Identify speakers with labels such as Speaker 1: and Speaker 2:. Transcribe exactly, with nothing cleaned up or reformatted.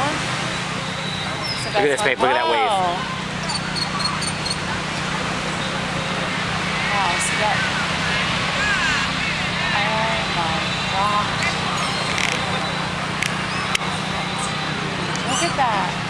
Speaker 1: one? So
Speaker 2: Look at this, babe. Look at that wave.
Speaker 1: Wow, see that? Oh my God. Look at that.